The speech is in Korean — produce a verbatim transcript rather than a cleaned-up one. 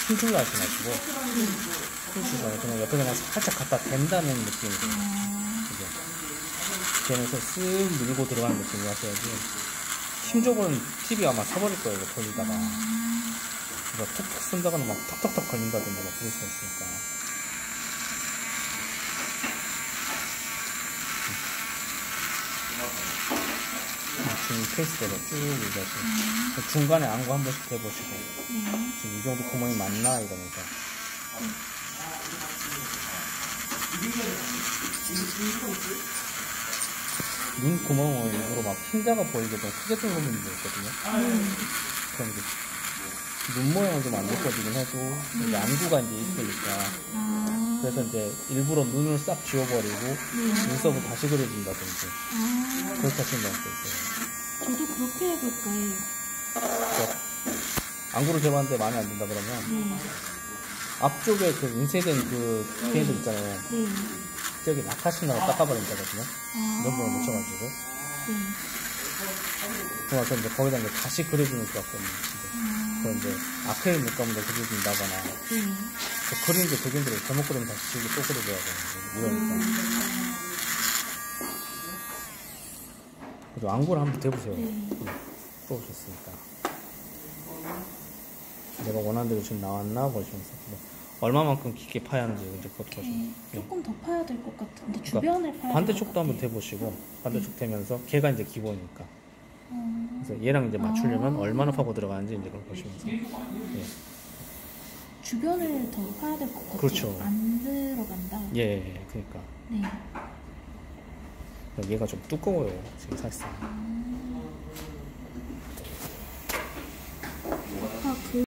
힘줄로 하지 마시고 힘줄로 그냥 옆에 그냥 살짝 갖다 댄다는 느낌으로 그죠? 대면서 쓱 밀고 들어가는 느낌으로 하셔야지 힘줘보는 팁이 아마 서버릴 거예요. 돌리다가 그래서 툭툭 쓴다거나 막 턱턱턱 걸린다든지 막 그럴 수가 있으니까 지금 페이스대로 쭉 밀어주시고 음. 중간에 안구 한 번씩 대보시고 네. 지금 이 정도 구멍이 맞나 이러면서 음. 눈 구멍을 일부러 막 흰자가 보이게 좀 크게 뜬 부분도 있거든요. 음. 그럼 이제 눈 모양은 좀 안 예뻐지긴 해도 음. 이제 안구가 이제 이쁘니까 아. 그래서 이제 일부러 눈을 싹 지워버리고 음. 눈썹을 다시 그려준다든지 아. 그렇게 하시는 방법도 있어요. 저도 그렇게 해볼까요? 그러니까 안구를 재봤는데 마음에 안 든다 그러면 네. 앞쪽에 그 인쇄된 그 개인들 있잖아요. 네. 저기 낙하신다고 닦아버리면 되거든요. 아. 이런 부분을 묻혀가지고. 네. 그래서 이제 거기다 이제 다시 그려주는 수밖에 없는 건데. 아. 그래서 이제 아크릴 물감으로 그려준다거나. 네. 그 그리는 게 되게 힘들어요. 잘못 그리면 다시 지우고 또 그려줘야 되는데. 무료니까. 음. 그래도 안구를 한번 대보세요. 네. 풀어보셨으니까. 내가 원하는 대로 지금 나왔나 보시면서. 얼마만큼 깊게 파야 하는지 이제 그것도 보시면. 조금 더 파야 될 것 같은데 주변을 그러니까 파야 반대쪽도 한번 대보시고 반대쪽 네. 대면서 걔가 이제 기본이니까. 음... 그래서 얘랑 이제 맞추려면 아... 얼마나 파고 들어가는지 이제 그걸 보시면서. 예. 주변을 더 파야 될 것 같아요. 그렇죠. 안 들어간다. 예, 예, 그러니까. 네. 얘가 좀 두꺼워요 지금 사실상. 음...